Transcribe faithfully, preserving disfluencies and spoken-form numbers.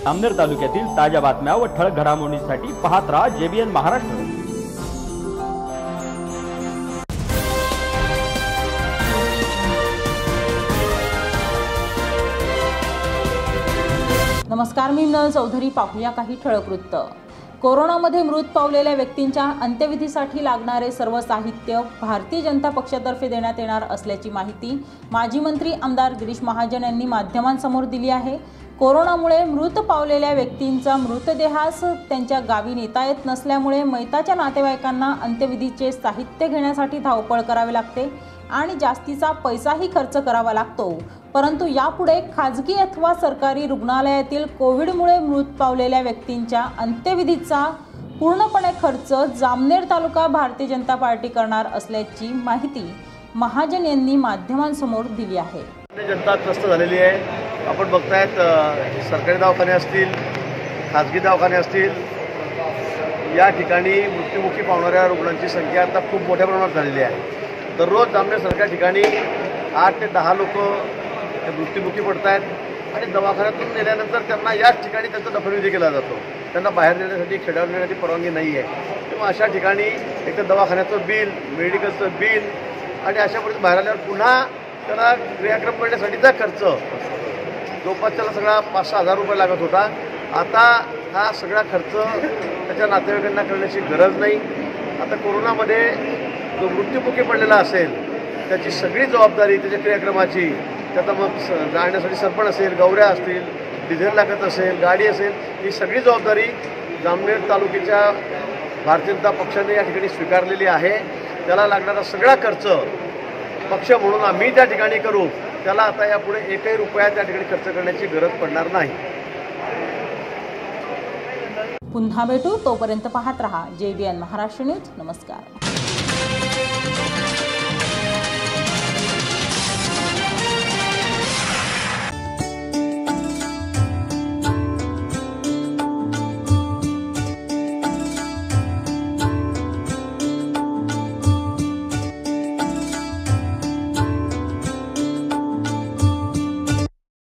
जामनेर तालुक्यातील ताज्या बातम्या व ठळक घडामोडींसाठी पाहत राहा जेबीएन महाराष्ट्र। नमस्कार, मी नल चौधरी। पाहूया काही ठळक वृत्त। कोरोनामध्ये मृत पावलेल्या व्यक्तींच्या अंत्यविधीसाठी लागणारे सर्व साहित्य भारतीय जनता पक्षातर्फे देण्यात येणार असल्याची माहिती माजी मंत्री आमदार गिरीश महाजन यांनी माध्यमांसमोर दिली आहे। कोरोनामुळे मृत पावलेल्या व्यक्तींचा मृतदेहास त्यांच्या गावी नेता येत नसल्यामुळे मैताच्या नातेवाईकांना अंत्यविधीचे साहित्य घेण्यासाठी धावपळ करावी लागते आणि जास्तीचा पैसाही खर्च करावा लागतो। परंतु यापुढे खाजगी अथवा सरकारी रुग्णालयातील कोविडमुळे मृत पावलेल्या व्यक्तींच्या अंत्यविधीचा पूर्णपणे खर्च जामनेर तालुका भारतीय जनता पार्टी करणार असल्याची माहिती महाजन यांनी माध्यमांसमोर दिली आहे। जनता त्रस्त झालेली आहे। आपण बघतायत सरकारी दवाखाने असतील, खाजगी दवाखाने असतील, या ठिकाणी मृत्युमुखी पावणाऱ्या रुग्णांची संख्या आता खूप मोठ्या प्रमाणात झालेली आहे। दररोज जामनेरसारख्या ठिकाणी आठ ते दहा लोक मृत्युमुखी पडत आहेत आणि दवाखान्यातून नेल्यानंतर त्यांना याच ठिकाणी त्यांचा दफनविधी केला जातो। त्यांना बाहेर नेण्यासाठी खेड्यावर नेण्याची परवानगी नाही आहे। तेव्हा अशा ठिकाणी एक तर दवाखान्याचं बिल, मेडिकलचं बिल आणि अशा परिस्थितीत बाहेर आल्यावर पुन्हा त्याला क्रियाक्रम करण्यासाठीचा खर्च जवळपास त्याला सगळा पाच सहा हजार रुपये लागत होता। आता हा सगळा खर्च त्याच्या नातेवाईकांना करण्याची गरज नाही। आता कोरोनामध्ये जो मृत्युमुखी पडलेला असेल त्याची सगळी जबाबदारी त्याच्या क्रियाक्रमाची, त्याचा मग जाण्यासाठी सरपण असेल, गौऱ्या असतील, डिझेल लागत असेल, गाडी असेल, ही सगळी जबाबदारी जामनेर तालुक्याच्या भारतीय जनता पक्षाने या ठिकाणी स्वीकारलेली आहे। त्याला लागणारा सगळा खर्च पक्ष म्हणून आम्ही त्या ठिकाणी करू। त्याला आता यापुढे एकही रुपया त्या ठिकाणी खर्च करण्याची गरज पडणार नाही। पुन्हा भेटू, तोपर्यंत पाहत रहा जेबीएन महाराष्ट्र न्यूज। नमस्कार।